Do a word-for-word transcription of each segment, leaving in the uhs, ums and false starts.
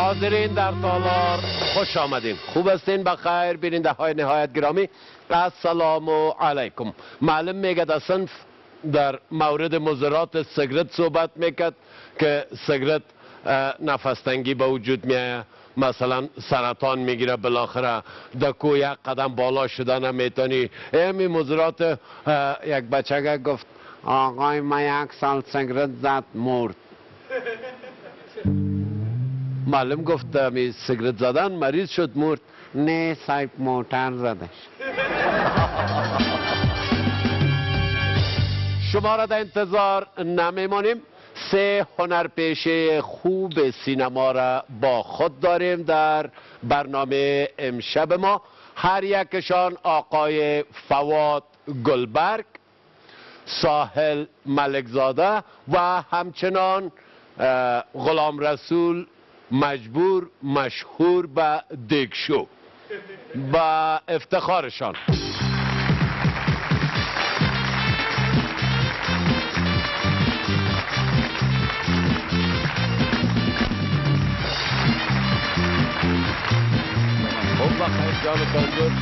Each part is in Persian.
حاضرین در تالار خوش آمدین. خوب هستین؟ بخیر بیننده های نهایت گرامی السلام علیکم. معلم میگه در صنف در مورد مضرات سیگرت صحبت میکرد که سیگرت نفس تنگی به وجود میایه، مثلا سرطان میگیره، بالاخره دکو یک قدم بالا شده نمیتونی. امی مضرات یک بچه گفت آقای ما یک سال سیگرت زد مرد. معلم گفت می سیگرت زدن مریض شد مرد. نه صاحب موتر زدش. شما را در انتظار نمیمانیم. سه هنرپیشه خوب سینما را با خود داریم در برنامه امشب ما. هر یکشان آقای فواد گلبرگ، ساحل ملکزاده و همچنان غلام رسول مجبور مشهور به دیگشو. با افتخارشان خوب بخیر جانتان جور.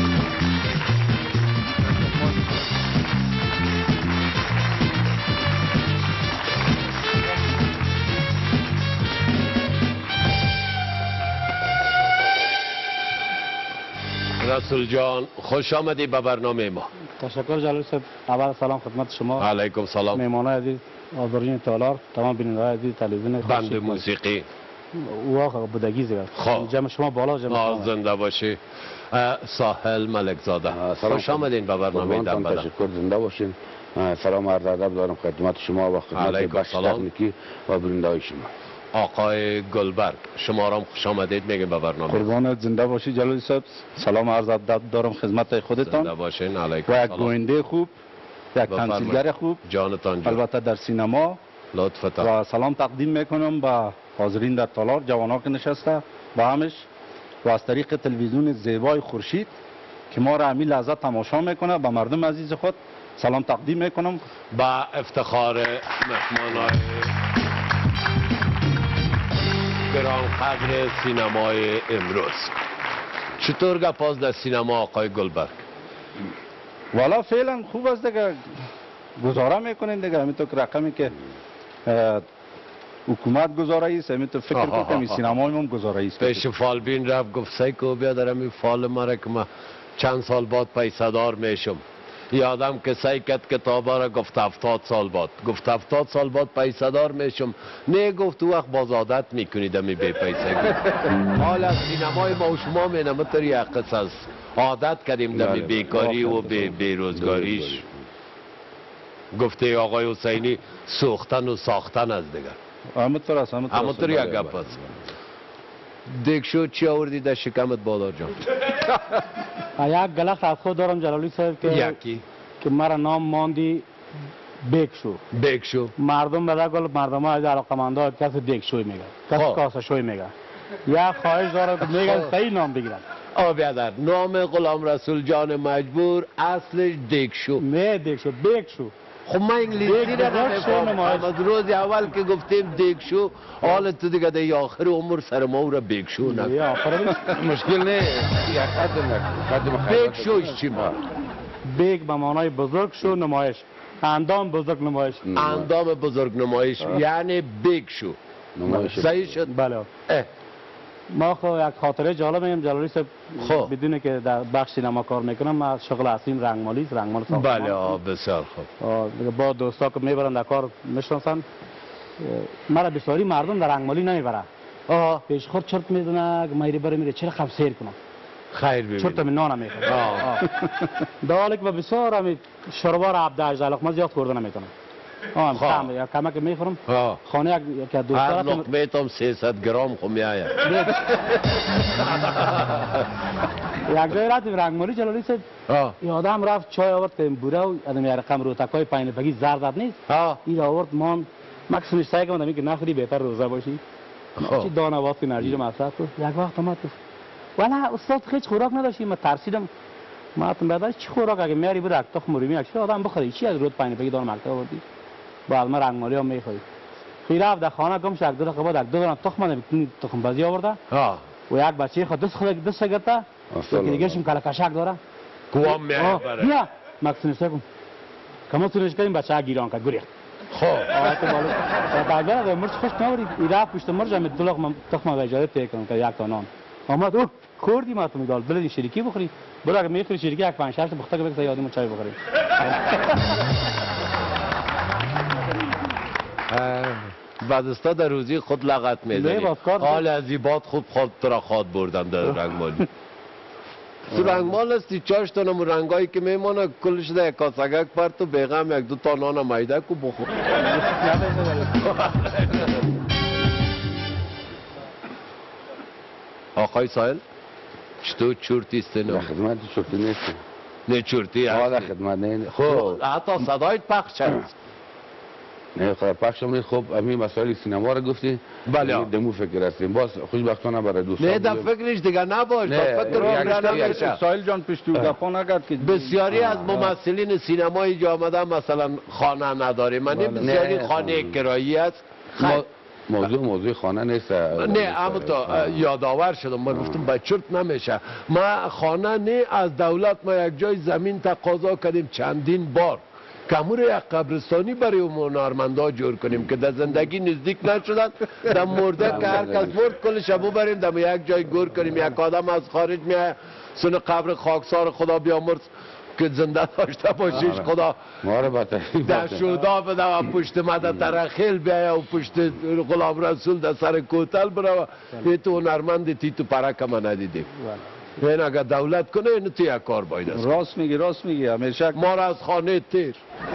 رسول جان خوش آمدی به برنامه ما. تشکر جلال صاحب. اول سلام خدمت شما. علیکم سلام. مهمانان عزیز، حاضرین تالار، تمام بینندگان عزیز تلویزیون بند موسیقی واقعا بودگی زیاد. خب جمع شما بالا، جمع شما زنده باشی. ساحل ملکزاده خوش آمدین به برنامه دم بدم. تشکر، زنده باشین. سلام عرض ادب دارم خدمت شما و خدمت بخش تکنیکی و بینندگان شما. آقای گلبرگ شما را خوش آمدید میگیم به برنامه. قربانت، زنده باشی جلال صاحب. سلام عرض ادب دارم خدمت خودتان. زنده باشین. علیکم و یک گوینده خوب، یک تمثیلگر خوب جانتان جان. البته در سینما. لطفتان. و سلام تقدیم میکنم به حاضرین در تالار، جوانان که نشسته با همش و از طریق تلویزیون زیبای خورشید که ما را همین لحظه تماشا میکنه. به مردم عزیز خود سلام تقدیم میکنم. با افتخار مهمانان گرانقدر سینمای امروز. چطور گپاز در سینما آقای گلبرگ؟ والا فعلا خوب است دیگه، گزاره میکنین دیگه. همینطور که رقمی که حکومت گزاره ایست، همینطور فکر کنم سینمای ما هم گزاره ایست. پیش فالبین رفت گفت سیکو بیا دارم این فال مرا که ما چند سال بعد پیسدار میشم. یادم که سعی کرد کتابا را گفت هفتاد سال بعد، گفت هفتاد سال بعد پیسدار میشم. نه گفت تو وقت باز عادت میکنید می بی پیسه. حال از سینمای ما و شما مینم تر یک قصه است. عادت کردیم دمی بیکاری و بی بیروزگاریش. گفته آقای حسینی سوختن و ساختن از دیگر. همونطور است، همونطور یک گپ است. دیگشو چی آوردی در شکمت بادار جان؟ یک گلخ از خود دارم جلالی صاحب که یکی که مرا نام ماندی بیگشو. بیگشو مردم بده گل مردم ها از علاقمنده ها کسی دیگشوی میگه، کسی کاسه شوی میگه. یا خواهش داره که میگن صحیح نام بگیرن. آ بیادر نام غلام رسول جان مجبور اصلش دیگشو. نه دیگشو، بیگشو. خب من انگلیسی را نمیفهمم. از روز اول که گفتیم دیگشو حال تو دیگه در آخر عمر سر ما او را بیگشو نکن. یا آخر مشکل نه. یک قدم قدم بیگشوش چی ما؟ بیگ به معنای بزرگ شو نمایش، اندام بزرگ نمایش. اندام بزرگ نمایش یعنی بیگشو. صحیح شد؟ بله. ما خو یک خاطره جالب میگم جلالی صاحب. خب بدونه که در بخش سینما کار میکنم، من شغل اصلیم رنگمالی است، رنگمال ساختمان. بله آه بسیار خوب. با دوستا که میبرن در کار میشناسن، مرا بسیاری مردم در رنگمالی نمیبره. آها پیش خود چرت میزنه که میری بره میره چرا خب سیر کنم. خیر ببین. چرت می نان میخوره. در حالی که بسیار همی شروار عبد اجزا ما زیاد خورده نمیتونم. آم کم یا کم که میخورم. خانه یک یک دوست هر لقمه تام سیصد گرم خو میآید. یک جای رفتیم رنگمالی جلالی صاحب. یادم رفت چای آورد که بوره و ادم یه رقم روتکای پایین بگی زرد زرد نیست. این آورد مان مکسیمش سعی کردم که نخوری بهتر روزه باشی. چی دانه واسه انرژی رو مصرف کن. یک وقت اومد گفت والا استاد هیچ خوراک نداشتیم. من ترسیدم. ما اتم بعدش چی خوراک اگه میاری برو تخم رومی اکش آدم بخوری چی از رود پایین بگی دانه مکتب آوردی. بعد ما رنگمالی هم میخوری. رفت در خانه گم شد، دو دقیقه بعد دو دانه تخم تخم بازی آورده و یک بچه خود دست خود دست گرفته که دیگه شم کلا کشک داره کوام میاد برای بیا مکسونش کن کما سونش کردیم بچه ها گیران کرد گریخت خب آه تو بالو تا اگر مرچ خوش نوری ایرا پشت مرچ هم دلق تخم اجازه تکون که یک تا نان آمد او خوردی ما تو میدال بلدی شریکی بخوری برو اگه میخوری شریکی یک پنج شش تا بخته که بگذار یادمون چای بخوریم بعد در روزی خود لغت میزنی حال از ایباد خود خود ترا خواد بردن در رنگمالی تو رنگمال هستی چاش تا نمو رنگایی که میمانه کلش ده کاسگک پر تو بیغم یک دو تا نان مایده کو بخور آقای سایل چطور چورتی است نه؟ خدمت چورتی نیست نه چورتی هستی؟ آه خدمت نه خب حتی صدایت پخش هست نه خب پخشم نیست خب همین مسائل سینما رو گفتی بله دمو فکر هستیم باز خوشبختانه برای دوستان نه در فکرش دیگه نباش تا فکر نمیشه سایل جان پشتو گپا نگرد که بسیاری از ممثلین سینمایی جا آمدن مثلا خانه نداره من بسیاری خانه کرایی است موضوع موضوع خانه نیست نه اما تا یادآور شدم من گفتم بچرت نمیشه ما خانه نه از دولت ما یک جای زمین تقاضا کردیم چندین بار کامور یک قبرستانی برای هنرمندا جور کنیم که در زندگی نزدیک نشدن در مرده که هر کس مرد کل شبو بریم در یک جای گور کنیم یک آدم از خارج میای سن قبر خاکسار خدا بیامرز که زنده داشته باشیش خدا در شودا بده و پشت مدد ترخیل بیایا و پشت غلام رسول در سر کوتل برو این تو هنرمند تی تو پرک ما ندیدیم این اگر دولت کنه این تو یک کار باید است راست میگی راست میگی همیشه ما را از خانه تیر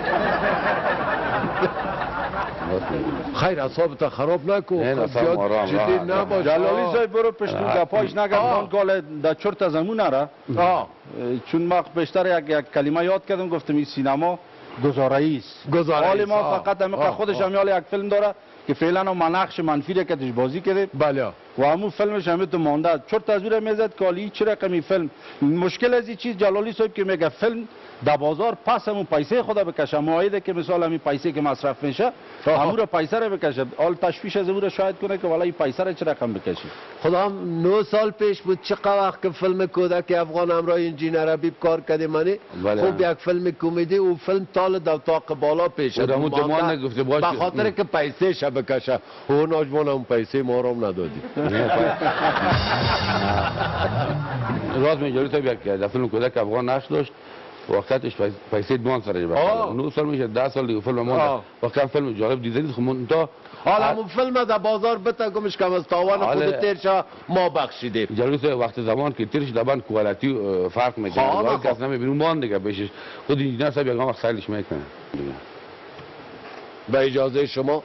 خیر اصابتا خراب نکن زیاد جدی نباش جلالی صاحب برو پشت گپاش نگردان کال در چرت زمون نره چون ما بیشتر یک یک کلمه یاد کردم گفتم این سینما گزارایی است حال ما فقط همه خودش هم یک فیلم داره که فعلا ما نقش منفی را کتش بازی کرده بله و همون فیلمش همه تو مانده چرت از اون میزد کالی چه رقمی فیلم مشکل از این چیز جلالی صاحب که میگه فیلم در بازار پس همون پیسه خدا بکشه معاهده که مثال همین پیسه که مصرف میشه همون رو پیسه رو بکشه حال تشویش از اون رو شاید کنه که والا این پیسه رو چه رقم بکشی خدا هم نه سال پیش بود چه وقت که فیلم کودک افغان همراه انجینیر حبیب کار کردیم منی خوب یک فیلم کمدی و فیلم تال در اتاق بالا پیش به خاطر که پیسه شه بکشه و ناجوان هم پیسه ما رو ندادی راست میگی تو یک در فیلم کودک افغان نشد داشت وقتش پیسه دوان سر جبه نه سال میشه ده سال دیگه فیلم مونده وقتا فیلم جالب دیدید خب من تا حالا همون فیلم در بازار بتا گمش کم از تاوان خود تیرشا ما بخشیدیم جالب وقت زمان که تیرش دبان کوالیتی فرق میکنه ولی کس نمیبینه مان دیگه بهش خود انجینیر صاحب یگام سایلش میکنه به اجازه شما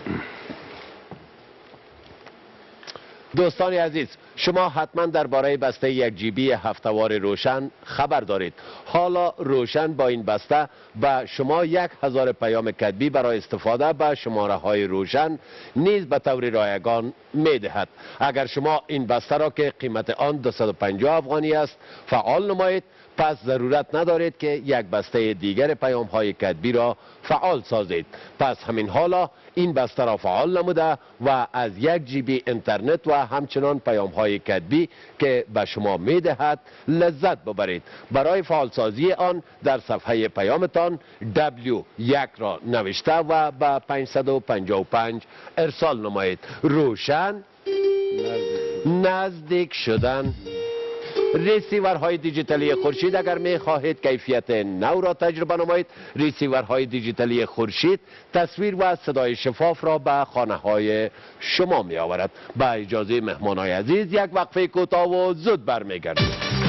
دوستان عزیز شما حتما درباره بسته یک جیبی هفته‌وار روشن خبر دارید حالا روشن با این بسته به شما یک هزار پیام کتبی برای استفاده به شماره های روشن نیز به طور رایگان می دهد اگر شما این بسته را که قیمت آن دویست و پنجاه افغانی است فعال نمایید پس ضرورت ندارید که یک بسته دیگر پیام های کتبی را فعال سازید پس همین حالا این بسته را فعال نموده و از یک جیبی اینترنت و همچنان پیام های کتبی که به شما می دهد لذت ببرید برای فعال سازی آن در صفحه پیامتان دبلیو یک را نوشته و به پانصد و پنجاه و پنج ارسال نمایید روشن نزدیک شدن ریسیورهای دیجیتالی خورشید اگر می خواهید کیفیت نو را تجربه نمایید ریسیورهای دیجیتالی خورشید تصویر و صدای شفاف را به خانه های شما می آورد با اجازه مهمانای عزیز یک وقفه کوتاه و زود برمیگردیم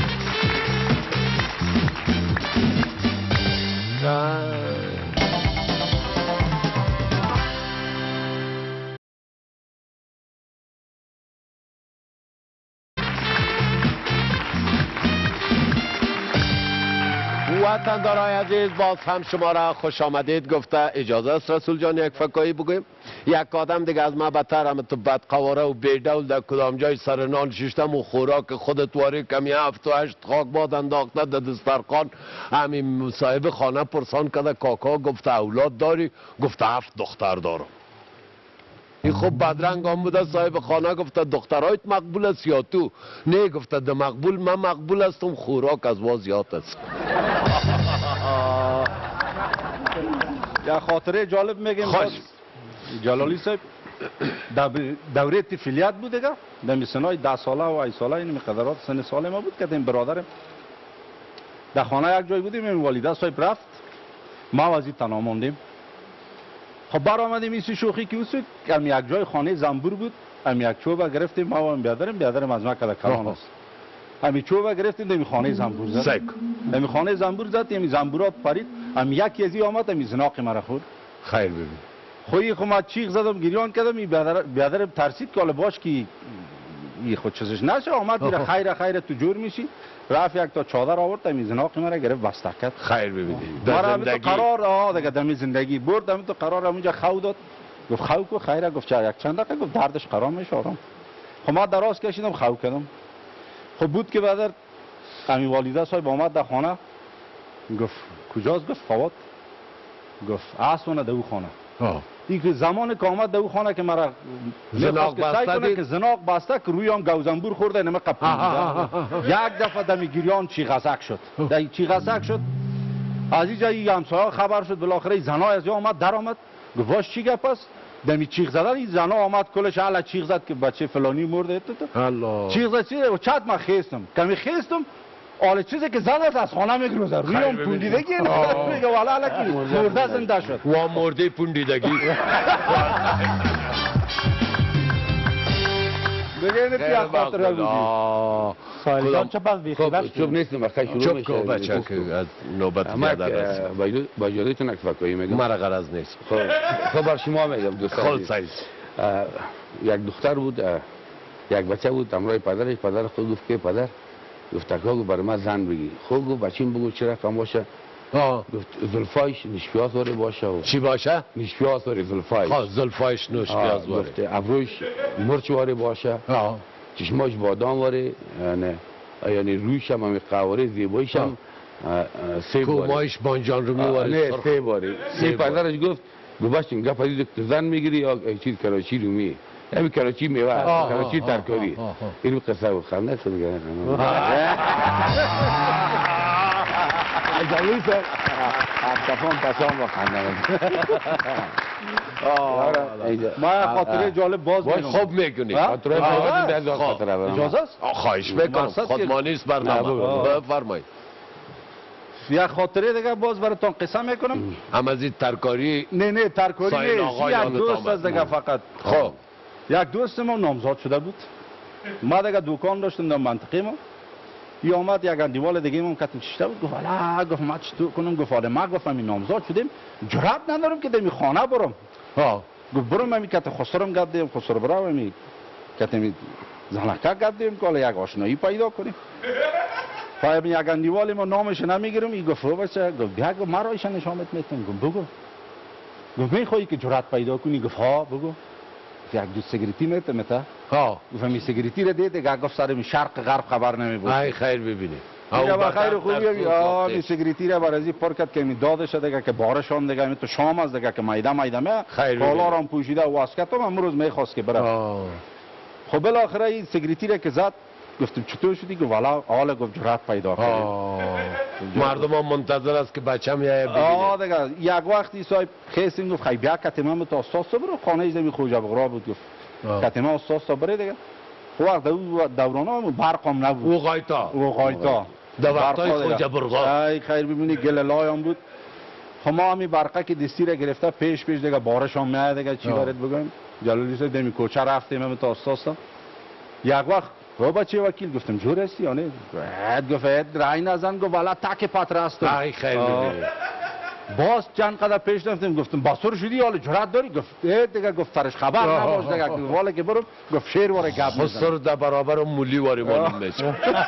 وطندارای عزیز باز هم شما را خوش آمدید گفته اجازه است رسول جان یک فکایی بگویم یک آدم دیگه از ما بدتر هم تو بدقواره و بیدول در کدام جای سر نان ششتم و خوراک خودت واری کمی هفت و هشت خاک باد انداخته در دسترخوان همین مصاحب خانه پرسان کرده کاکا گفته اولاد داری گفته هفت دختر دارم این خوب بدرنگ هم بوده صاحب خانه گفته دخترایت مقبول است یا تو؟ نه گفته ده مقبول من مقبول هستم خوراک از واز زیاد است. یا خاطره جالب میگم خوش جلالی صاحب دوره طفولیت بود دیگه در سنای ده ساله و ای ساله این مقدرات سن سال ما بود که این برادرم در خانه یک جای بودیم این والده صاحب رفت ما وزی تنها ماندیم. خب بر آمدیم این شوخی که اوسو هم یک جای خانه زنبور بود هم یک چوبه گرفتیم ما و بیادرم بیادرم از مکه کلان است همی چوبه گرفتیم دمی خانه زنبور زد دمی خانه زنبور زد دمی زنبورات پرید هم یکی ازی آمد همی زناق مرا خورد. خیر ببین خویی خو ما چیغ زدم گریان کردم این بیادر بیادرم ترسید که حالا باش که این خود چیزش نشه آمد میره خیر خیر تو جور میشی رفت یک تا چادر آورد همی زناق مرا گرفت بسته کرد. خیر ببینید در زندگی قرار آه دیگه دمی زندگی برد دمی تو قرار همونجا خو داد گفت خو کو خیره گفت چه یک چند دقیقه گفت دردش قرار میشه آرام. خب ما دراز کشیدم خو کردم. خب بود که بعد همین والده صاحب آمد در خانه گفت کجاست گفت فوات گفت اسونه در او خانه. این که زمان که آمد در او خانه که مرا زناق بسته که زناق بسته که روی هم گوزنبور خورده نمه قپون یک دفعه دمی گریان چیغسک شد در چیغسک شد از اینجا این همسایه خبر شد بالاخره زنا از جا آمد در آمد گفت واش چی گپ است دمی چیغ زدن این زنا آمد کلش علا چیغ زد که بچه فلانی مرده الله چیغ زد چی و چت من خیستم کمی خیستم آل چیزی که زدت از خانه میگروزه روی هم پوندیدگی میگه والا الکی مرده زنده شد و مرده پوندیدگی بگه نتی از خاطره بودی سالیان چه پس بیخی خب چوب نیستیم وقتی شروع چوب میشه که بچه که از نوبت بیادر است با جادیتون اکس فکایی میگم مرا غرض نیست خب خب بر شما میگم دوست خود سایز یک دختر بود یک بچه بود همراه پدرش پدر خود گفت که پدر گفت تکا گفت برای من زن بگی خب گفت بچیم بگو چه رقم باشه گفت زلفایش نشپیاز واره باشه و چی باشه؟ نشپیاز واره زلفایش خواه زلفایش نشپیاز واره گفت ابروش مرچ واره باشه چشماش بادام واره یعنی یعنی رویش هم همی قواره زیبایش هم سیب واره کومایش بانجان رو میواره نه سیب واره سیب پدرش گفت گفت باشیم گفت پدید که زن میگیری یا چیز کراچی رو می همین کراچی میوه کراچی ترکاری اینو قصه بود خنده شد گره جلیل سر افتفان پسان با خنده ما خاطره جالب باز میگم خوب میگونی خاطره باز بیاد خاطره برام اجازه است خواهش میکنم خودما نیست برنامه بفرمایید یک خاطره دیگه باز براتون قصه میکنم هم از این ترکاری نه نه ترکاری نیست یک دوست از دیگه فقط خب یک دوست ما نامزاد شده بود ما دیگه دکان داشتم در منطقه ما یا آمد یک اندیوال دیگه ما کتم چشته بود گفت الا گفت ما چطور کنم گفت آره ما گفتم این نامزاد شدیم جرأت ندارم که دمی خانه برم ها گفت برم می کت خسرم گردیم خسر برام می کتم زنکا گردیم که یک آشنایی پیدا کنیم پای یک اندیوال ما نامش نمیگیرم این گفت بچه گفت بیا گفت مرا ایش نشامت میتم گفت بگو گفت میخوای که جرأت پیدا کنی گفت ها بگو یک دو سیگریتی میتم تا ها گفتم این سیگریتی رو دید دیگه گفت سر شرق غرب خبر نمیبود ای خیر ببینی یا با خیر خوبی آ این سیگریتی رو برازی پر کرد که می دادش دیگه که بارشان دیگه می تو شام از دیگه که میده میده می کالا رو پوشیده واسکتم امروز میخواست که بره خب بالاخره این سیگریتی رو که زد گفتم چطور شدی که والا حالا گفت جرأت پیدا کنی مردم هم منتظر است که بچه‌م یه ببینه آ دیگه یک وقتی صاحب خیستیم گفت خی بیا کتمم تو استاد برو خانه زمین خوجا بغرا بود گفت کتمم استاد تا بره دیگه وقت دورانه برقم نبود او غایتا او غایتا در وقتای خوجا بغرا ای خیر ببینی گل لایم بود ما همی برقه که دستی را گرفته پیش پیش دیگه بارش هم میاد دیگه چی برات بگم جلالی سه دمی کوچه رفتیم من تا استاد یک وقت و بچه وکیل گفتم جور هستی یا نه؟ گفت رای نزن گفت والا تک پتر هستم ای خیر ببینی باز چند قدر پیش رفتیم گفتم باسور شدی حالا جرأت داری گفت دیگه گفت فرش خبر نباش دیگه والا که برم گفت شیر واره گپ میزنم خسر در برابر مولی واری مالون میشه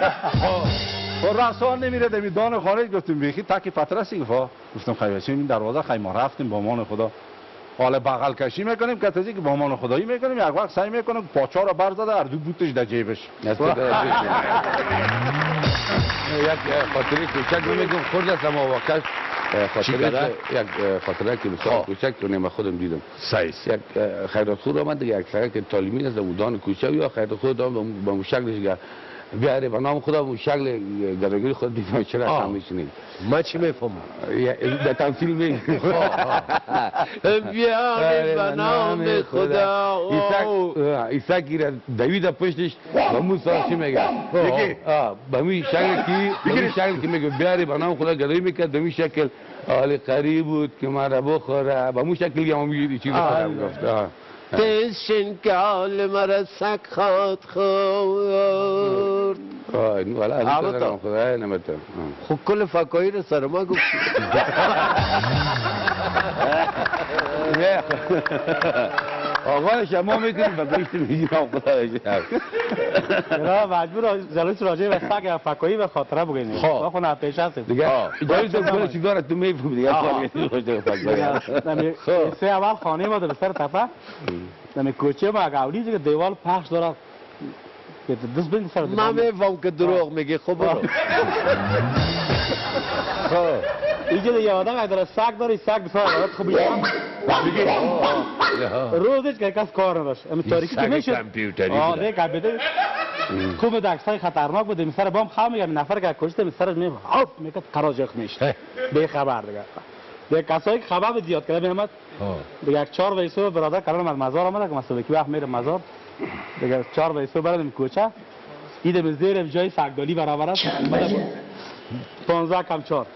و رسان نمیره دمی دان خارج گفتم بیخی تک پتر هستی گفت گفتم خیلی بچه این دروازه خیلی ما رفتیم با امان خدا حالا بغل کشی میکنیم که تازه که با امان خدایی میکنیم یک وقت سعی میکنم پاچا رو برزده هر دو بوتش در جیبش یک خاطره کوچک نمیگم خورد است اما واقعا خاطره یک خاطره که بسیار کوچک کنیم خودم دیدم سایس یک خیراتخور آمد دیگه یک سرک تعلیمی از دودان کوچه یا خیراتخور دام با مشکلش بیاره به نام خدا به شکل گرگری خود دیدم چرا هم میشنید ما چی میفهمم در تمثیل میگم بیاره به نام خدا ایسا کی را دوید پشتش به مون سارشی میگه به می شکل کی به می شکل کی میگه بیاره به نام خدا گرگری میکرد به می شکل آل قریب بود که ما را بخوره به مون شکل هم میگه چیز خودم گفت پیشین که حال مرا سک خواد خورد آه اینو والا از این دارم خدای نمتم خب کل فکایی رو سر ما گفت آقا شما میکنید و بیشت میگیم خدای را مجبور جلوش راجع به سگ فکایی و خاطره بگیم خب خب نه پیش هست دیگه جایی تو کل چیزا تو میفهمی دیگه سه اول خانه ما در سر تپه نمی کوچه ما گاولی دیگه دیوال پخش داره که دست بین سر من میفهم که دروغ میگی خب برو اینجا دیگه آدم اگر سگ داری سگ بسیار عادت خوبی روزش که کس کار نداشت اما تاریکی که میشد کامپیوتری آه دیگه کامپیوتری خوب دکسای خطرناک بود سر بام خواهم میگم نفر که کشته سرش میگم آف میکرد قراجخ میشه به خبر دیگه دیگه کسایی که خبر زیاد کرده میامد دیگه یک چهار ویسو برادر کردم از مزار آمده که مثلا کی وقت میره مزار دیگه چهار ویسو بردم کوچه دیدم زیر جای سگدالی برابر است پانزده کم چهار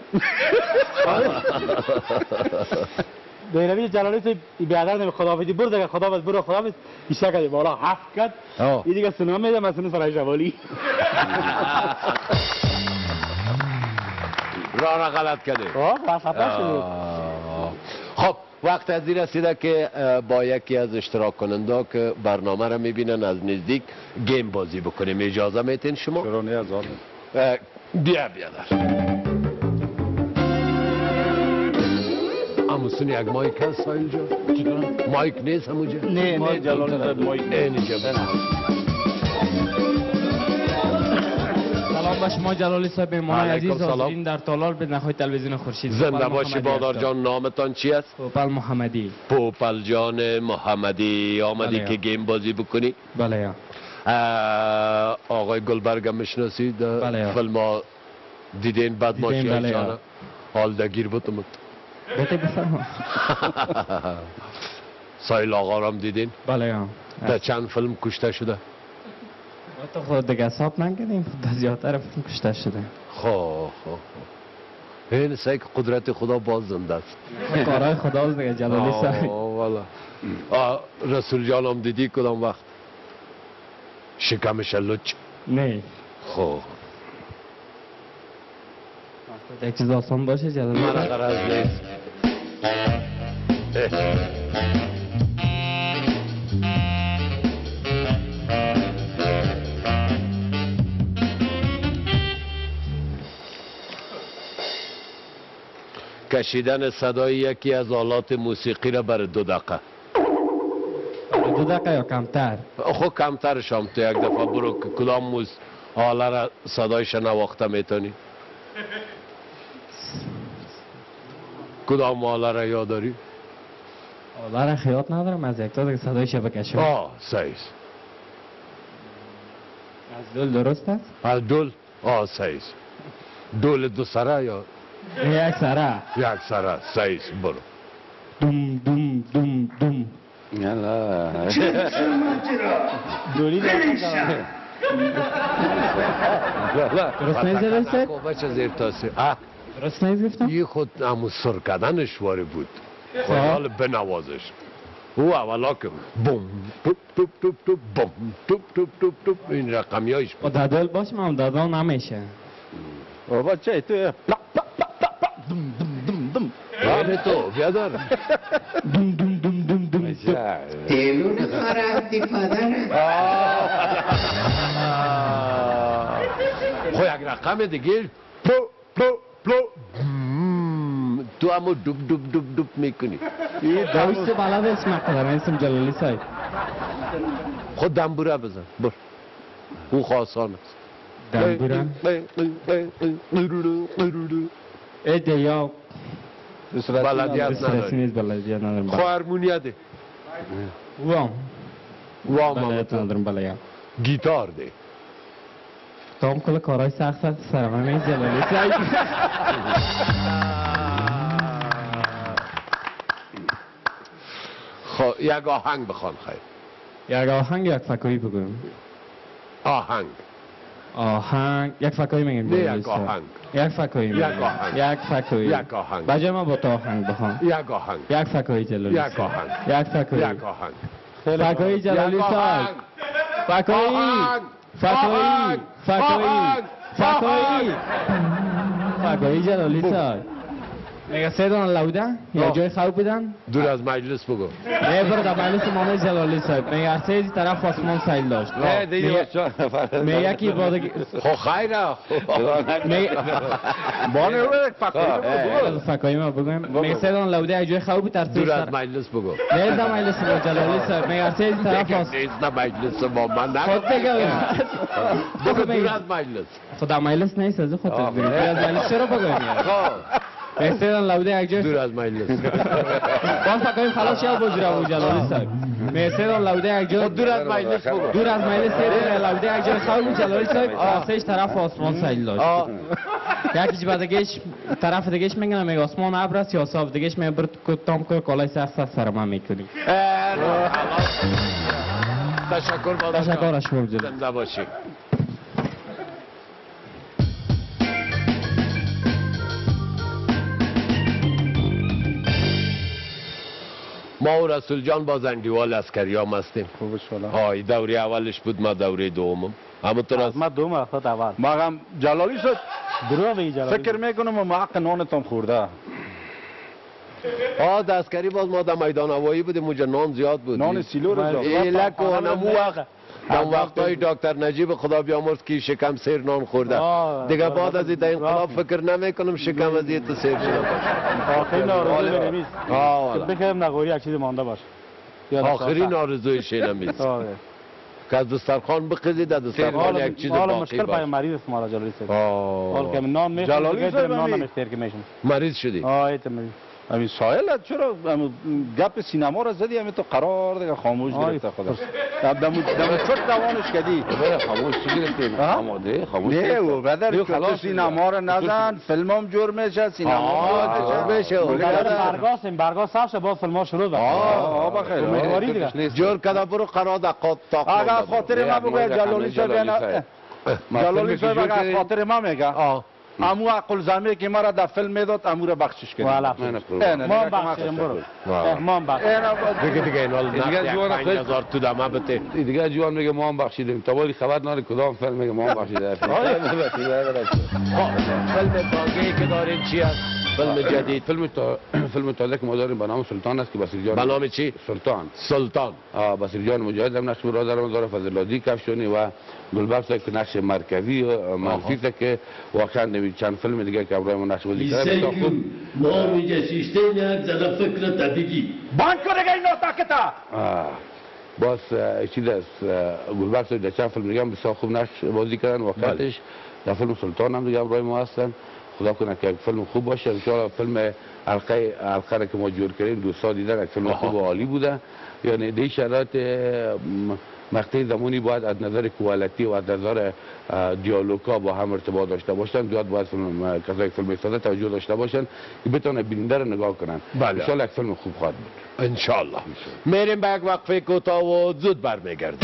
دیروی جلالی سی بیادر نمی خداحافظی برد دیگه خداحافظ برو خداحافظ ایشه کردی بالا هفت کرد این دیگه سنو میده من سنو سرای جوالی رانا غلط کرده آه خطا شد خب وقت از این رسیده که با یکی از اشتراک کننده که برنامه را میبینن از نزدیک گیم بازی بکنیم اجازه میتین شما؟ چرا نه هزار بیا بیادر اموسون یک مایک هست سایل جا؟ مایک نیست همونجا؟ نه نه جلالی صاحب مایک اینجا سلام به شما جلالی صاحب مهمان عزیز حاضرین در تالار به نخوای تلویزیون خورشید زنده باشی بادار جان. نامتان چی است؟ پوپل محمدی. پوپل جان محمدی آمدی بله که گیم بازی بکنی؟ بله یا آقای گلبرگ هم میشناسید؟ بله فیلم ها دیدین بدماشی بله های جانه؟ حال دگیر بودمت بته بسرم سایل آقا را هم دیدین؟ بله یا در چند فیلم کشته شده؟ تو خود دیگه حساب نکردیم در زیادتر فیلم کشته شده خب خب این سعی که قدرت خدا باز زنده است کارهای خداست دیگه جلالی صاحب والا رسول جان هم دیدی کدام وقت شکمش لچ نه خب یک چیز آسان باشه جلالی من صاحب غرض نیست کشیدن صدای یکی از آلات موسیقی را برای دو دقیقه دو دقیقه یا کمتر خب کمترش هم تو یک دفعه برو که کدام موز آله را صدایش نواخته میتونی کدام آله را یاد داری؟ آله را خیاط ندارم از یک تا دیگه صدایش بکشم آه صحیح از دول درست است؟ از دول؟ آه صحیح دول دو سره یا؟ یک سره یک سره صحیح برو دوم دوم دوم دوم یالا دولی دارم درست نیست جلالی صاحب؟ خب بچه زیر تاثیر آه درست نیست گفتم؟ یه خود همون سرکدنش واره بود خیال بنوازش او اولا که بوم توپ توپ توپ توپ بوم توپ توپ توپ توپ این رقمیایش با دادال باش من دادال نمیشه بابا چه تو پلا پلا پلا پلا دم دم دم دم آره تو بیادر دوم دوم دوم دوم دوم تیلون خرابی پدر خو یک رقم دیگه پلو پلو پلو تو همو دوب دوب دوب دوب میکنی دوست بلد اسم مقدر اسم جلالی صاحب خود دنبوره بزن بر او خواستان است دنبورم ایده یا بلدیت دسترسی نداری نیست بلدیت ندارم خو هارمونیه ده وام وام بلدیت ندارم بلدیت گیتار ده تام کل کارهای سخت سخت سرم همه جلالی سعی خب یک آهنگ بخوان خیر یک آهنگ یک فکایی بگویم آهنگ آهنگ یک فکایی میگیم نه یک آهنگ یک فکایی یک آهنگ یک فکایی یک آهنگ بجای ما با تو آهنگ بخوام یک آهنگ یک فکایی جلالی یک آهنگ یک فکایی یک آهنگ فکایی جلالی یک صاحب آهنگ فکایی آهنگ فکایی آهنگ فکایی آهنگ فکایی فکایی جلالی صاحب میگه سه دان لوده یا جای خواب بودن دور از مجلس بگو نه برو در مجلس مانای جلالی صاحب میگه سه طرف آسمان سیل داشت نه دیگه میگه یکی بادگی خو خیره بانه رو یک فکر فکایی ما بگویم میگه سه دان لوده یا جای خواب بود در سه دور از طرف مجلس بگو نه در مجلس ما جلالی صاحب میگه سه طرف آسمان نیست در مجلس ما من خود نگم بگم بگو دور از مجلس خدا مجلس نیست از خود بگم دور از مجلس چرا بگویم میستران لوده یک جای دور از مجلس باز فکریم خلاص یا بزرگ ابو جلالی صاحب میستران لوده یک جای دور از مجلس بگو دور از مجلس لوده یک جای خواب ابو جلالی صاحب سهش طرف آسمان سیل داشت یکیش بعد دیگهش طرف دیگهش میگن میگه آسمان ابر است یا صاف دیگهش میگه برو کتام کن کالای سخت سخت سر من میکنی تشکر بازم تشکر اشکر جلال زنده باشی ما و رسول جان با زنگیوال اسکری هم هستیم خوبش حالا های دوره اولش بود ما دوره دومم همونطور است ما دوم خود اول ما هم جلالی شد درو بگی جلالی فکر میکنم ما حق نانتان خورده آه دستکری باز ما در میدان هوایی بودیم اونجا نان زیاد بود نان سیلو رو ایلک و نمو وقت در وقتای دکتر نجیب خدا بیامرز که شکم سیر نان خورده دیگه بعد از این انقلاب فکر نمی کنم شکم از این تو سیر شده باشه آخرین آرزوی بنویس آه والا بخیرم نگوری یک چیزی مانده باشه آخرین آرزوی شنمیز که از دسترخوان بخیزی در دسترخوان یک چیز حالا باقی مشکل پای باشه مریض است مالا جلالی صاحب آه حال که نان میخورم جلالی دیگه صاحب دلم نان همی. نمیستیر که میشم مریض شدی آه ایت مریض همین سایل چرا همین گپ سینما رو زدی همین تو قرار دیگه خاموش آی، گرفته خدا دم دم چرت دوانش کردی خاموش چی گرفتیم ها؟ آماده خاموش نه گرفتیم. و بدر دیگه تو خلاص سینما رو نزن فیلمم جور میشه سینما آه جور میشه برگاست این برگاست صاف شه باز فیلم شروع بشه آه بخیر امیدواری دیگه جور کده برو قرار دقات تاق اگر از خاطر ما بگوی جلالی صاحب نه جلالی صاحب اگر از خاطر ما میگه آه امو عقل زمه که مرا در فیلم میداد امو رو بخشش کرد والا نه، نه، قربان. ما بخشیم برو ما بخشیم دیگه دیگه این حال دیگه نقد جوان یک پنج هزار تو دمه بته دیگه جوان میگه ما هم بخشیدیم تا ولی خبر نداره کدام فیلم میگه ما هم بخشیده فیلم تازه‌ای که دارین چی است؟ فیلم جدید فیلم تا فیلم تازه که ما داریم به نام سلطان است که بصیر جان به نام چی؟ سلطان سلطان آه بصیر جان مجاهد هم نقش برادرم داره فضل‌الدی کفشانی و گلبخش صاحب که نقش مرکزی و منفی است که واقعا نمی چند فیلم دیگه که برای ما نقش بازی کرده تا خوب ما میگه سیستم زده فکر تبیگی بند کنه این نوتاکتا آه. باز اه، چیز است اه، گلبخش صاحب در چند فیلم دیگه هم بسیار خوب نقش بازی کردن واقعتش در فیلم سلطان هم دیگه برای ما هستن خدا کنه که یک فیلم خوب باشه ان شاء الله فیلم حلقه حلقه را که ما جور کردیم دوستا دیدن یک فیلم خوب و عالی بوده یعنی دی شرایط اه، مقطع زمانی باید از نظر کوالیتی و از نظر اه، دیالوگا با هم ارتباط داشته باشن زیاد باید فیلم اه، کسایی که فیلم سازه توجه داشته باشن که بتونه بیننده رو نگاه کنن بله. ان شاء الله یک فیلم خوب خواهد بود انشالله میریم به یک وقفه کوتاه و زود برمیگردیم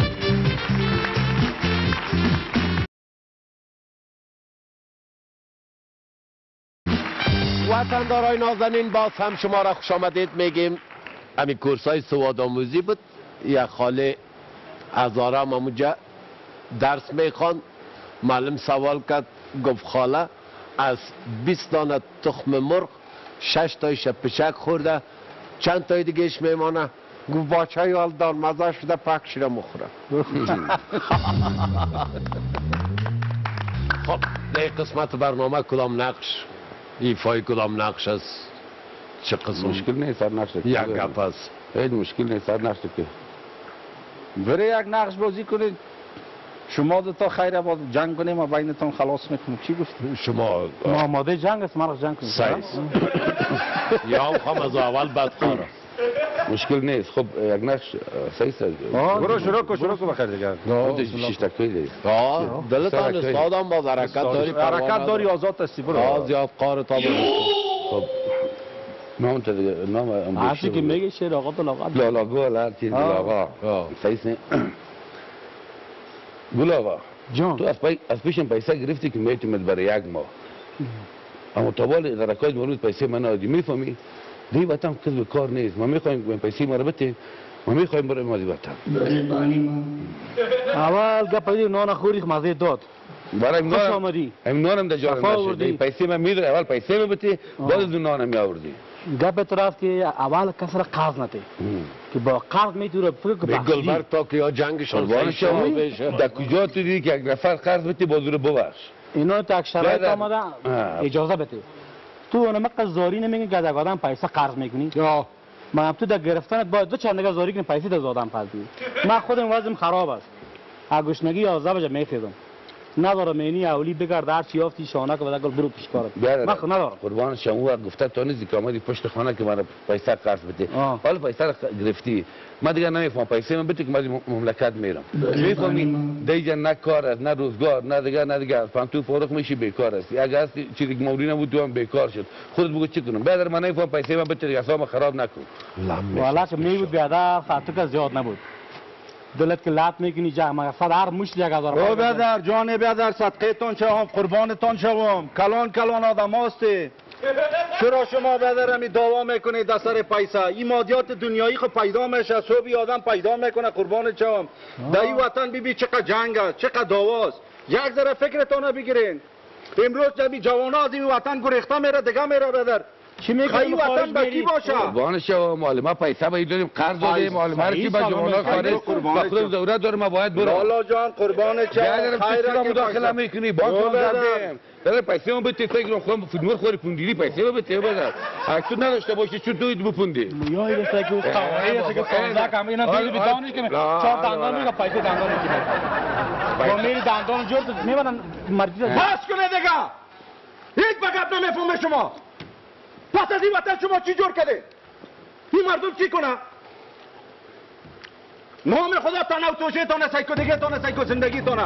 وطندارای نازنین باز هم شما را خوش آمدید میگیم همین کورس های سواد آموزی بود یک خاله هزاره هم همونجا درس میخوان معلم سوال کرد گفت خاله از بیست دانه تخم مرغ شش تایش پشک خورده چند تای دیگهش میمانه گفت باچه یال دان مزه شده پکش را مخوره خب در قسمت برنامه کدام نقش ایفای کدام نقش است چه قسم مشکل نیست سر نقش یک گپ است هیچ مشکل نیست سر نقش که بره یک نقش بازی کنید شما دو تا خیر باز جنگ کنیم و بینتون خلاص میکنیم. چی گفت؟ شما ما آماده جنگ است، ما جنگ کنیم. سایز یا هم خواهم از اول بدخواره. مشکل نیست. خب یک نقش سعی سر برو شروع کن شروع کن بخیر دیگه. شش تکوی دی. آه دلتان استادم باز حرکت داری، حرکت داری، آزاد هستی. برو. آه زیاد قار تا برو. خب نام تا دیگه نام هرچی که میگه شیر آقا تو لاغت. لالا گل هر چیز لاغا. سعی سه. گل آقا. جان. تو از پای از پیشم پیسه گرفتی که میتونید برای یک ماه. اما تا بالا در کاج مورد پیسه من آدی میفهمی؟ دی وطن کسب کار نیست. ما میخوایم پیسه ما رو بده. ما میخوایم برای مازی وطن. اول گپ دی نان خوری مزه داد. برای خوش نان آمدی. هم نانم در جان نشه. پیسه من میدره اول پیسه بده بعد نانم میآوردی. گپ طرف که اول کسر قرض نته. که با قرض میتونه فکر به گلبرگ تا که یا جنگشون قربان بشه. در کجا تو دیدی که یک نفر قرض بده بازور ببخش. اینا تا شرایط آمده اجازه بده. تو اون مقدار زاری نمیگن که از آدم پیسه قرض میکنی. یا من تو در گرفتنت باید دو چند نگاه زاری کنی پیسه از آدم قرض بگیری. من خودم وضعم خراب است. اگوشنگی یازده بجه میخیزم. ندارم اینی اولی بگرد هر چی یافتی شانه که بعد گل برو پیش کارت. من خود ندارم. قربان شما گفته تو نیستی که آمدی پشت خانه که من پیسه قرض بده. حالا پیسه را گرفتی. من دیگه نمیفهم پیسه من بده که من مملکت میرم. میفهمی؟ دیگه نه کار است نه روزگار نه دیگه نه دیگه فهمتو فارغ میشی بیکار است. اگه از چیزی که موری نبود تو هم بیکار شد. خودت بگو چی کنم؟ بعد من نمیفهم پیسه من بده دیگه اصلا خراب نکن. والا که میبود بیادر خاطر که زیاد نبود. دلت که لات میکنی جا ما صد هر مش دیگه هزار. او برادر جان برادر صدقه تون شوم قربانتون شوم. کلان کلان آدم هستی. چرا شما برادر می دعوا میکنید در سر پیسه؟ این مادیات دنیایی خو پیدا میشه، صبح آدم پیدا میکنه قربان شوم. در این وطن ببین چقدر جنگ است، چقدر دعواست. یک ذره فکرتون بگیرین. امروز جبی جوانا از این وطن گریخته میره دیگه میره برادر. چی میگی وطن با کی باشه؟ قربان شو معلم پیسه به دادیم قرض دادیم معلم هر کی با جوانا خارج خودم ضرورت داره ما باید برم. لالا جان قربان چه خیر مداخله میکنی بانک زدیم. داره پیسه اون بده فکر خودم فوتبال خوری پوندیری پیسه بده بده. اگه تو نداشته باشی چون تو بپوندی. یا این است که قوانین است که سانزده کم اینا دیگه بدانی که چهار دندان میگه پیسه دندان میگیره. با میری دندان جور میبرن مرجی. بس کنه دیگه. هیچ بگات نمیفهمه شما. پس از این وطن شما چی جور کرده؟ این مردم چی کنه؟ نام خدا تانه و توشه تانه سیکو دیگه تانه سیکو زندگی تانه.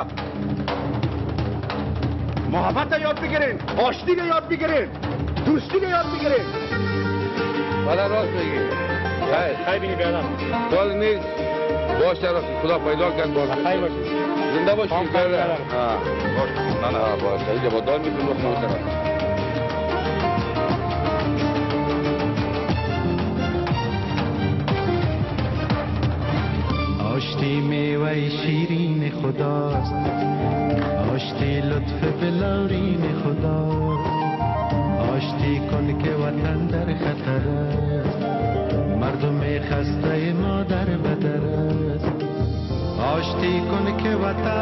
محبت یاد بگیرین، آشتی یاد بگیرین، دوستی یاد بگیرین. والا راست میگی. خیلی بینی بیادم. سوال نیست. باشه را خدا پیدا کرد باشه. خیلی باشه. زنده باشی برادر. ها. باشه. نه نه باشه. اینجا با دار میکنم محترم. آشتی میوه شیرین خداست، آشتی لطف بلورین خداست، آشتی کن که وطن در خطر است، مردم خسته ما در بدر است. آشتی کن که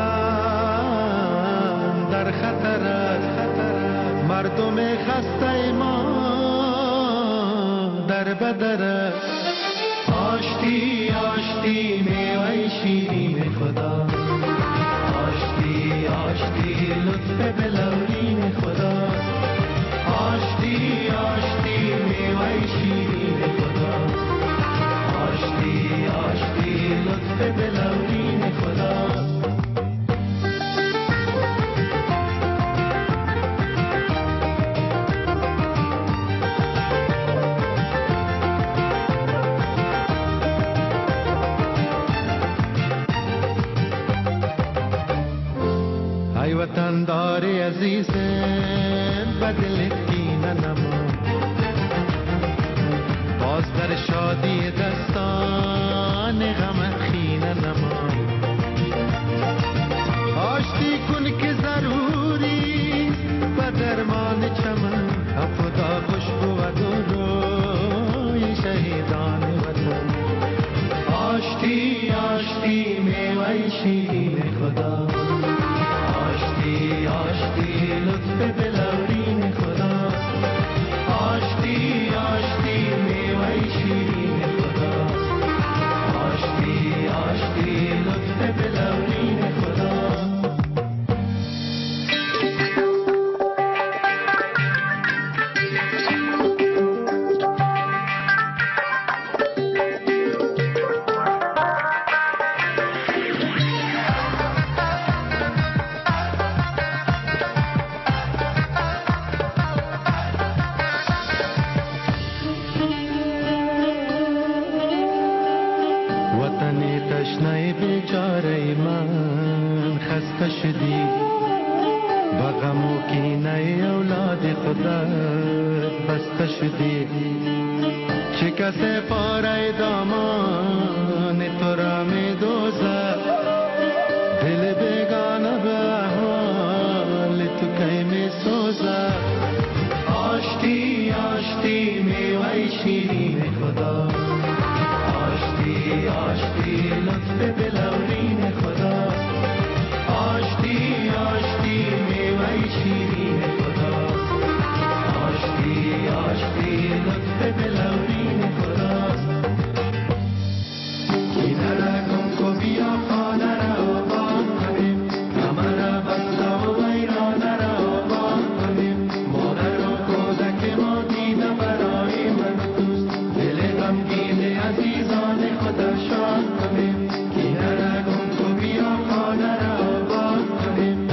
وطن در خطر است، مردم خسته ما در بدر است. آشتی آشتی میوه شیرین خدا، آشتی آشتی لطف بلورین خدا، آشتی آشتی میوه شیرین خدا، آشتی آشتی لطف بلورین خدا. وطن داری عزیز بدل کینه نما، باز در شادی دستان غم خینه نما. آشتی کن که ضروری و درمان چمن، خدا خوشبو و روی شهیدان وطن. آشتی آشتی میوه شیرین خدا، آشتی آشتی لطف بلورین خدا، آشتی آشتی میوه شیرین خدا، خسته شدی با غم و کینه اولاد خودت بسته شدی چه کسی پاره دامان تو را می دوزه دل بیگانه به حال تو کی می سوزه آشتی آشتی میوه شیرین خدا آشتی آشتی لطف بلورین خدا آشتی آشتی میوه شیرین خدا آشتی آشتی لطف بلورین خداست کینه را گم کو بیا خانه را آباد کنیم همه را بسته و ویرانه را آباد کنیم مادر و کودک ما دیده برای من دوست دل غمگین عزیزان خدا شاد کنیم کینه را گم کو بیا خانه را آباد کنیم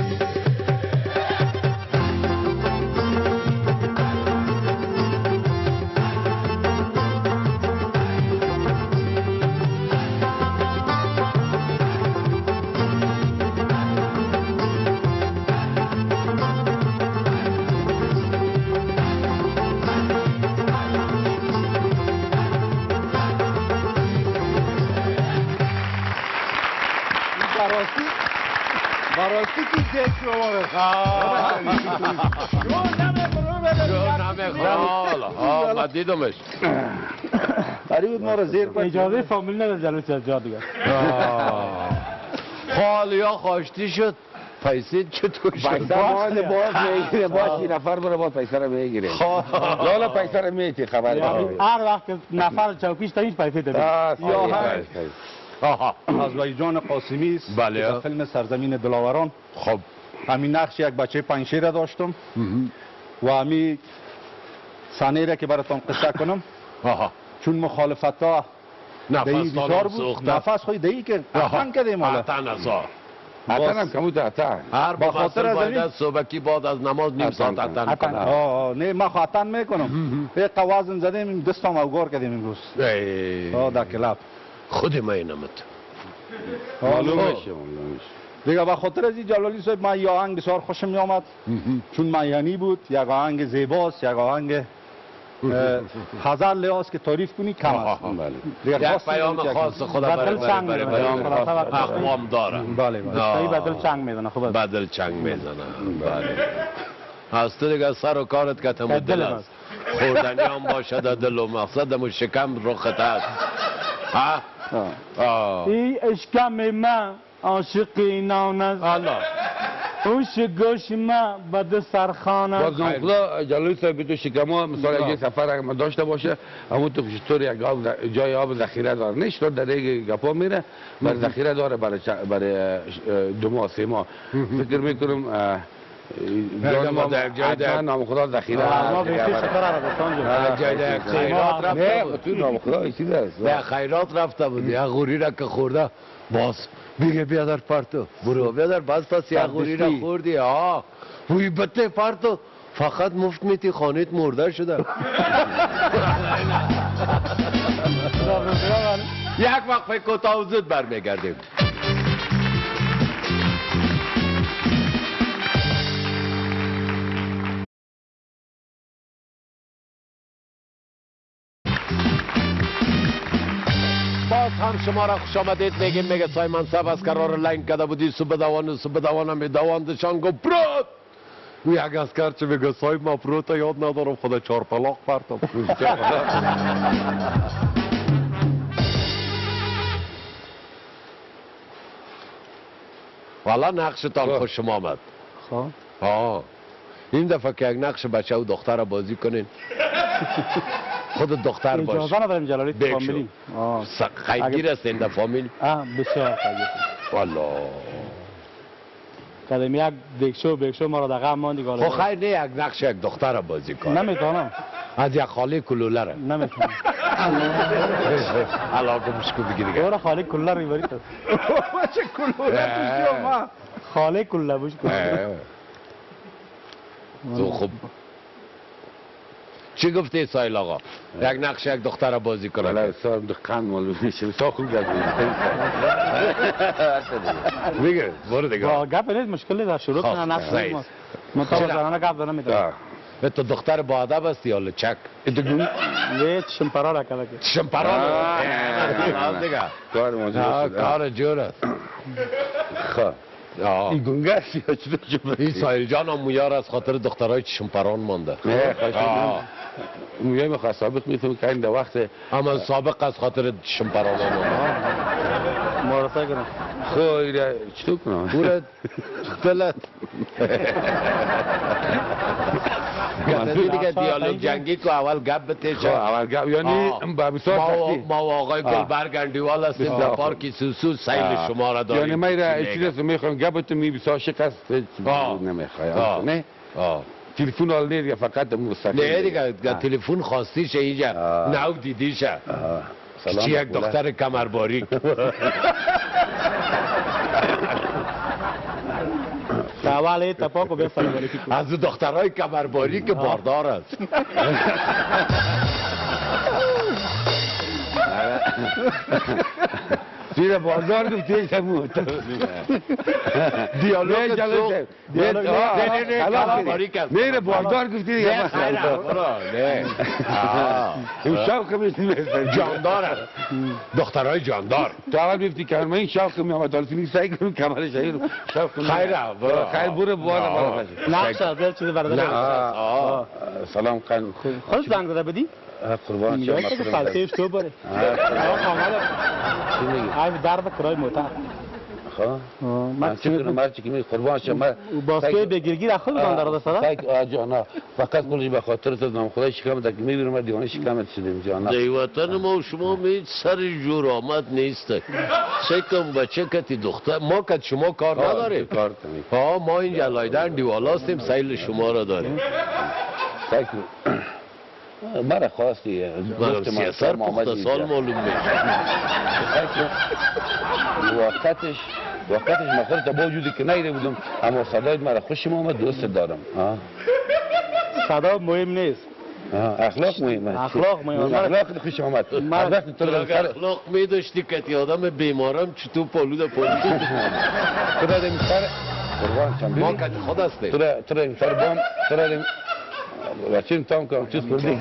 براستی براستی که دیگه شما بخواه ها من دیدمش برای بود ما رو زیر کنید اجازه فامیل نداره جلوی از جا دیگه حال یا خواشتی شد پیسه چطور شد پیسه باز باز میگیره باز یه نفر بره باز پیسه رو میگیره لالا پیسه رو میتی خبر هر وقت که نفر چوکیش تا هیچ پیسه داره یا از ویجان قاسمی است بله فیلم سرزمین دلاوران خب همین نقش یک بچه پنجشیر داشتم و همین صحنه را که براتون قصه کنم چون مخالفت ها نفس دار بود نفس خواهی دهی که اتن کردیم حالا اتن ازا اتن هم کمود اتن هر با خاطر از باید از صبحکی بعد از نماز نیم ساعت اتن کنه نه من خواهی اتن میکنم یک وزن زدیم دستم اوگار کردیم امروز در کلاب خود ما اینمت معلوم میشه معلوم میشه دیگه به خاطر از این جلالی صاحب من یه آهنگ بسیار خوشم می آمد چون معینی بود یک آهنگ زیباست یک آهنگ هزار لحاظ که تعریف کنی کم است یک پیام خاص خدا برای برای پیام اقوام داره بله بله بدل چنگ میزنه خوب بدل چنگ میزنه بله از تو دیگه سر و کارت که تمو دل است خوردنی هم باشه در دل و مقصدم شکم رخت است ای اشکم من عاشقی نان است الله اوش گوش من بد سرخان است باز نامخدا جلالی صاحب تو شکما مثلا اگه سفر اگه داشته باشه همون تو چطور یک آب جای آب ذخیره داره نیست تو در دیگه گپا میره بر ذخیره داره برای برای دو ماه سه ماه فکر میکنم جان ما در جای در نام خدا ذخیره ما به سفر عربستان در جای در خیرات رفته بود تو نام خدا چیز است در خیرات رفته بود یا غوری را که خورده باز میگه بیا در پارتو برو بیا در باز پس یا غوری را خوردی ها وی بته پارتو فقط مفت میتی خانیت مرده شده یک وقت کوتاه و زود برمیگردیم باز هم شما را خوش آمدید میگیم میگه سایمن صاحب از قرار لنگ کده بودی صبح دوان و صبح دوان هم دواندشان گو پروت و یک اسکر چه میگه صاحب ما پروت یاد ندارم خدا چهار پلاق پرتم والا نقشتان خوش شما آمد ها این دفعه که یک نقش بچه و دختر بازی کنین خود دختر باش اجازه نداریم جلالی تو فامیلی خیلی است این در فامیل بسیار خیلی والا کدیم یک دیکشو بیکشو ما را در غم ماندی خب خیلی نه یک نقش یک دختر بازی کن نمیتونم از یک خاله کلوله را نمیتونم علاقه مشکو بگیری گوره خاله کلوله رو بری تو چه کلوله تو ما خاله کلوله بوش کن تو خوب چی گفتی اسماعیل آقا؟ یک نقش یک دختر بازی کنه. ولی سال دقیقاً معلوم میشه. سال خوب گفت. میگه برو دیگه. با گپ نیست مشکلی در شروع کنن نقش ما. متوازنانه گپ دارم میتونم. به تو دختر با ادب هستی یا لچک؟ یه شمپرا را کلا که. شمپرا را. دیگه. کار موجود. کار جور است. خب. این گنگه است یا چطور شد؟ این سایل جان هم مویار از خاطر دخترای شمپران مانده. نه خواهش مویای میخواه سابق میتونم که این در وقت اما سابق از خاطر شمپران هم مانده. مارسه کنم. خوی را چطور کنم؟ بورد دلت. دیگه دیالوگ جنگی که اول گپ بتیشه. اول گپ یعنی با بسیار سختی. ما و آقای گلبرگ اندیوال هستیم در پارک سوسو سیل شما را داریم. یعنی من را چیزی میخوام گپ تو می بسیار شکست نمیخوام. نه؟ تلفن حال نیست یا فقط مستقیم؟ نه دیگه تلفن خواستیش اینجا نو دیدیشه. چی یک دختر کمرباریک. اول تپاکو به سلام علیکم. از دخترای کمرباری که باردار است. زیر باردار گفتی شمو. دیالوگ سوخت. نه نه نه نه باردار گفتی دیگه. نه. این شوق میشه جاندار است. دخترای جاندار. تو اول گفتی که من این شوق میام دالفینی سعی کنم کمرش رو شوق خیر خیر برو بالا نقش از دل چیز برادر. سلام قن خوش زنگ زده بدی؟ قربان شما میگه که فلسفه تو بره. آقا کامل. چی میگی؟ ای درد کرای موتر. خب من چی میگم مرچی که می قربان شما باسکه بگیرگیر اخو بدن در دست داد فک جانا فقط کلی به خاطر تو نام خدای شکم دک میبینم دیوانه شکمت شدیم جانا دی وطن ما و شما می سر جور آمد نیست. شکم بچه کتی دختر ما کت شما کار نداریم. کار کنیم. ها ما این جلایدن دیوالاستیم سیل شما را داریم. فک مرا خواستی گفت سیاست پخت سال معلوم میشه. وقتش وقتش مخور تا با وجودی که نیره بودم اما صدایت مرا خوشم آمد دوست دارم. صدا مهم نیست. اخلاق مهمه. اخلاق مهمه. اخلاق خوشم آمد. اخلاق می داشتی که آدم بیمارم چطور پالود پالود. تو را دیم سر قربان چند ما که خود هستیم. تو را تو را دیم سر بام تو را دیم بچین تام کنم چیز کردی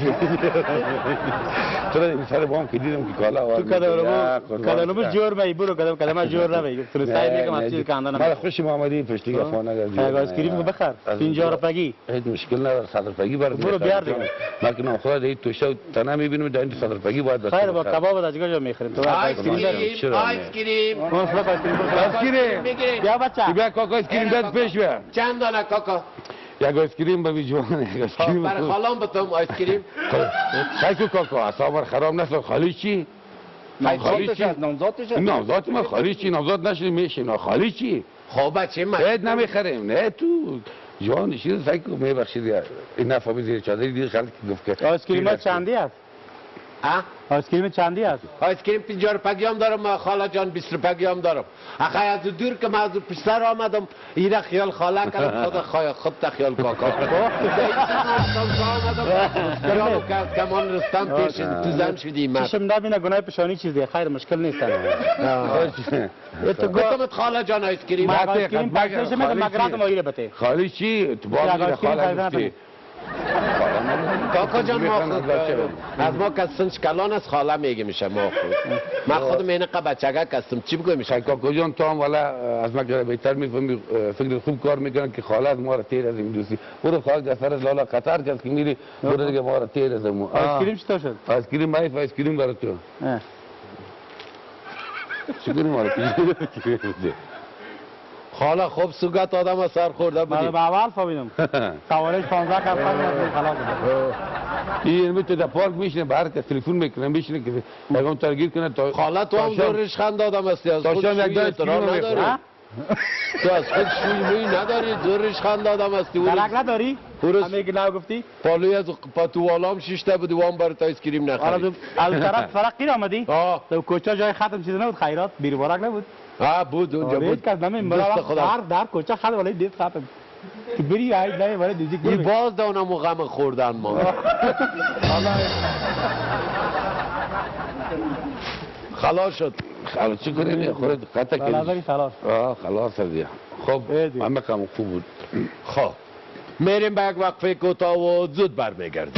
تو را دیم سر بام که دیدم که کالا تو کدامو کدامو جور می برو کدام کدام جور نمی تو سعی میکنم از چیز کاندن مرا خوشم آمدی پشتی گفت نگردی آیس کریم بخر پنجاه روپیگی هیچ مشکل نداره صد روپیگی برات برو بیار دیگه لکن خدا دید تو شو تنها میبینم در این صد روپیگی باید خیر با کباب از کجا میخریم تو آیس کریم آیس کریم اون فقط آیس کریم کریم بیا بچه بیا کاکا آیس کریم دست پیش بیا چند دانه کاکا یک آیس کریم به جوان یک آیس کریم برای خالام بتم آیس کریم خیلی خاکا اصلا خراب نشد خالی چی خالی چی نامزادش نامزاد ما خالی چی نامزاد نشد میشه نه خالی چی خب بچه من عید نمیخریم نه تو جوان چیز فکر کنم میبخشید این نفهمی زیر چادری دیگه خلق گفت که آیس کریم چندی است ها آیس کریم چندی است آیس کریم پنجاه روپیه هم دارم خاله جان بیست روپیه هم دارم آخه از دور که من از پسر آمدم اینا خیال خاله کردم خود خواهی خود تا خیال کاکا آمدم کمان رستم پیش تو زن شدی من چشم نبینه گناه پشانی چیزی خیر مشکل نیست تو گفتمت خاله جان آیس کریم آیس کریم پیشش میدم مگرات مایره بته خالی چی تو بار خاله گفتی کاکا جان ما خود از ما کسنش کلان از خاله میگه میشه ما خود من خودم اینه قبل بچگه کستم چی بگویم میشه کاکا جان تو هم والا از ما بهتر میفهمی فکر خوب کار میکنن که خاله از ما را تیر از این دوستی برو خاله دفتر از لالا قطر کس که میری برو دیگه ما را تیر از ما آیس کریم چطور شد آیس کریم مایف آیس کریم برای تو چی کنیم ما را خاله خوب سوگت آدم از سر خورده بودی من اول فهمیدم سوالش پانزده کس فرد خلاص این میتونه در پارک میشینه به هر کس تلفن میکنه میشینه که پیغام ترگیر کنه تا خاله تو هم دورش خند آدم هستی از خود شوی احترام نداری تو از خود شوی موی نداری دورش خند آدم هستی درک نداری؟ همه که نو گفتی؟ پالوی از پاتوالام شیشته بودی وام برای تا ایسکریم نخرید از طرف فرقی آمدی؟ آه تو کوچه جای ختم چیز نبود خیرات بیرو بارک نبود؟ آه بود اونجا بود کس نمیم برای در در کوچه خد ولی دید ختم که بری عید نه وارد دیگه این باز دانم و غم خوردن ما خلاص شد. خلاص چی کنیم خورد قطع بلازاری خلاص آه خلاص دیگه. خب همه کم خوب بود. خب میریم به یک وقفه کوتاه و زود برمیگردیم.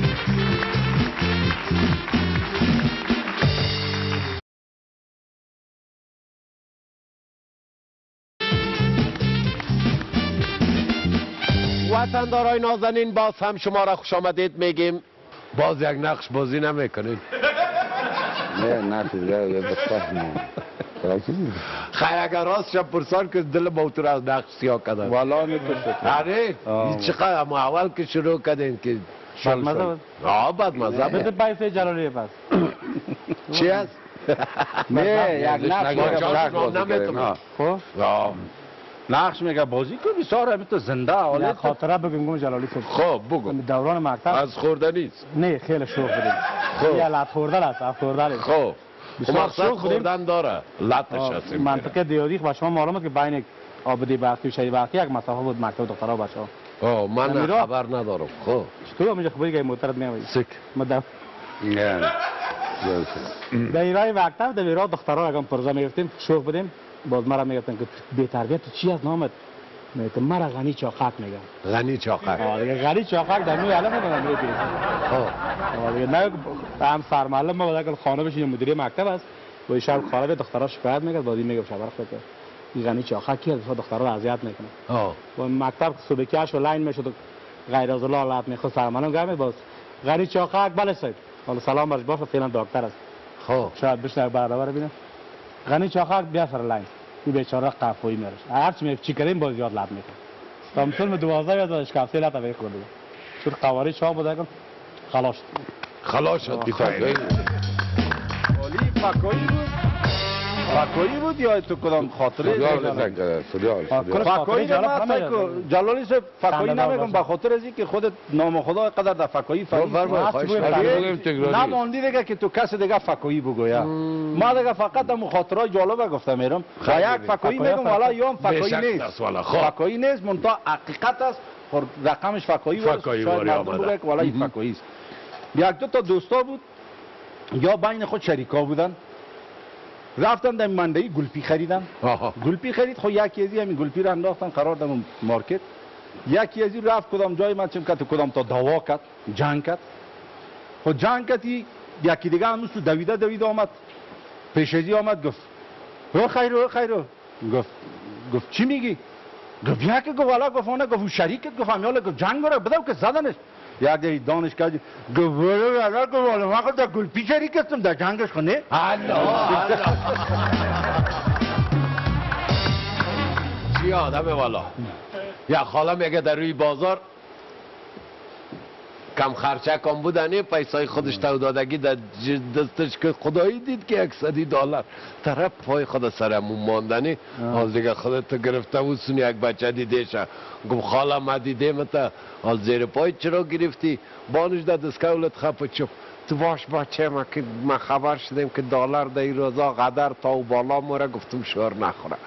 وطندارای نازنین باز هم شما را خوش آمدید میگیم. باز یک نقش بازی نمیکنید؟ نه نه دیگه یه دختر نه. خیر اگر راست شب پرسان که دل موتور از نقش سیاه کردن والا نمیشه. آره چقدر اما اول که شروع کردین که بد مزه بود. آه بد مزه بده پیسه جلالی پس. چی هست؟ نه یک نقش نمیتونم. خب نقش میگه بازی کنی سار همین تو زنده حالا یک خاطره بگم گم جلالی صبح. خب بگو. دوران مکتب از خوردنیست؟ نه خیلی شوخ بودیم. خب یه لط خوردن است، اف خوردن. خب بسیار مقصد شوخ بودیم. خوردن داره لطش هستیم. منطقه دیادی با شما معلومه که بین آبادی بختی و شهید بختی یک مسافه بود مکتب دخترها بچه‌ها. آه من نمی‌را؟ خبر ندارم. خب تو هم خبری که موترت میآوری. سک مدام نه در ایرای مکتب در ایرای دخترها یکم پرزا میگفتیم شوخ بودیم باز مرا میگفتن که بی تربیت تو چی از نامت میگم مرا غنی چاقک میگم غنی چاقک آه دیگه غنی چاقک در نوی علم میگم میگم آه دیگه نه هم سرمعلم ما بود خانه بشین مدیری مکتب است و شب خاله دخترها شکایت میکرد بازی میگم شبر خود این غنی چاقک کی از دخترها اذیت میکنه آه و مکتب صبحکش و لاین میشد غیر از الله لات میخواد سرمعلم گرم باز غنی چاقک بله سید حالا سلام برش باشه فعلا دکتر است خب شاید بشه برادر ببینم غنی چاقک بیا سر لاین این بیچاره قفوی میرش هر چی می چی کردیم باز یاد لب میکنه تامسون می دوازده یاد داشت کافی لات به خورد شد قواری چا بود کن خلاص خلاص شد عالی فکایی بود فکایی بود یا تو کدام خاطره سریال سریال فکایی نه جلالی صاحب فکایی نمیگم به خاطر از اینکه خودت نام خدا قدر در فکایی فکایی نماندی دیگه که تو کس دیگه فکایی بگویا ما دیگه فقط هم خاطرات جالب گفتم میرم و یک فکایی میگم والا یا هم فکایی نیست فکایی نیست منتها حقیقت است رقمش فکایی بود شاید مردم بگه که والا این فکایی است یک دو تا دوستا بود یا بین خود شریکا بودن رفتن در مندهی گلپی خریدن گلپی خرید خو یکی ازی همین گلپی رو انداختن قرار دادن مارکت یکی ازی رفت کدام جای من چم کرد کدام تا دوا کرد جنگ کرد خو جنگ کردی یکی دیگه هم تو دویده دویده آمد پیش ازی آمد گفت رو خیر رو خیر رو گفت گفت چی میگی گفت یکی گفت والا گفت اون گفت شریکت گفت امیاله گفت جنگ رو بدو که زدنش یکی دانشگاه گفت والا گفت والا ما خود در گلپی شریک هستم در جنگش خونه چی آدمه والا یا خاله میگه در روی بازار کم خرچه کم بودنی پیسای خودش تو دادگی در دستش که خدایی دید که یکصدی دلار طرف پای خود سرمون ماندنی حال دیگه خودت گرفته بود سونی یک بچه دیدهشه گفت خاله ما دیدیم تا حال زیر پای چرا گرفتی بانش در دستکولت خفه چپ تو باش بچه ما که ما خبر شدیم که دلار در این روزا قدر تا و بالا موره گفتم شور نخوره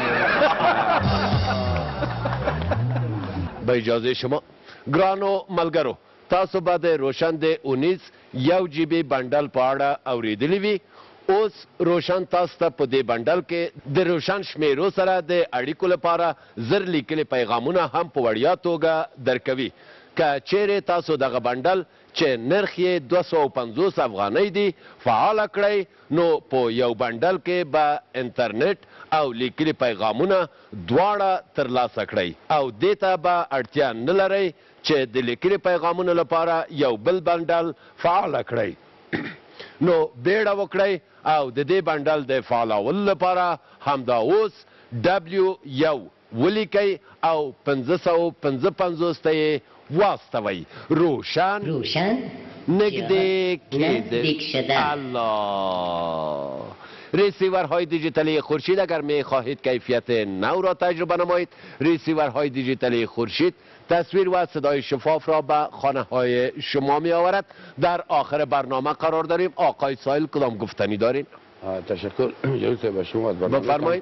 به اجازه شما گرانو ملګرو تاسو به د روشن د اونیس یو جی بی بنډل په اړه اوریدلی وي اوس روشن تاسو ته په دې بنډل کې د روشن شمیرو سره د اړیکو لپاره زر لیکلي پیغامونه هم په وړیا توګه درکوي که چیرې تاسو دغه بنډل چې نرخ یې دوه سوه پنځوس افغانۍ دی فعاله کړئ نو په یو بنډل کې به انټرنیټ او لیکلي پیغامونه دواړه ترلاسه کړئ او دې ته به اړتیا نه لرئ چې د لیکلي پیغامونو لپاره یو بل بنډل فعاله کړئ نو بیړه وکړئ او د دې بنډل د فعالولو لپاره همدا اوس ډبلیو یو ولیکئ او پنځه سوه پنځه پنځوس ته یې واستوی روشن روشن نزدیک نزدیک شدن الله ریسیورهای دیجیتالی خورشید اگر می خواهید کیفیت نو را تجربه نمایید ریسیورهای دیجیتالی خورشید تصویر و صدای شفاف را به خانه های شما می آورد در آخر برنامه قرار داریم آقای سایل کدام گفتنی دارین تشکر جلوی به شما بفرمایید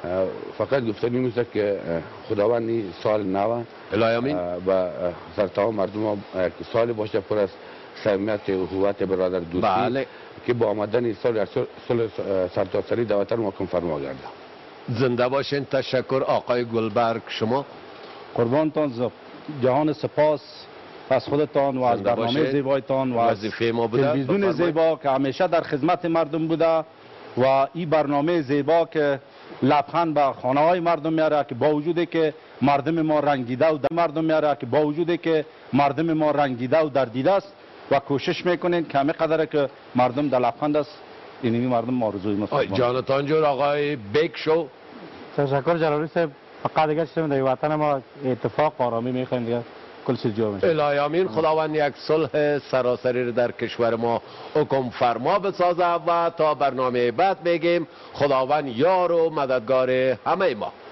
فقط گفتنی میشه که خداوند این سال نو الهی آمین و سر تمام مردم ها سال باشه پر از صمیمیت و هویت برادر دوستی بله. که با آمدن سال سال سرتاسری دعوت ما کن فرما گرده. زنده باشین. تشکر آقای گلبرگ. شما قربانتان ز- جهان سپاس از خودتان و از زنده برنامه باشید. زیبایتان و از وظیفه ما بوده. تلویزیون بفرمایید. زیبا که همیشه در خدمت مردم بوده و این برنامه زیبا که لبخند به خانه های مردم میاره که با وجودی که مردم ما رنگیده و در مردم میاره که با وجودی که مردم ما رنگیده و دردیده است و کوشش میکنین که همه قدر که مردم در لبخند است اینمی مردم آرزوی ما آی جانتان جور. آقای بیک شو. تشکر جلالی صاحب. فقط دیگه چیزی در وطن ما اتفاق آرامی میخوایم دیگه کل چیز جا میشه. الهی آمین. خداوند یک صلح سراسری رو در کشور ما حکم فرما بسازه و تا برنامه بعد بگیم خداوند یار و مددگار همه ما.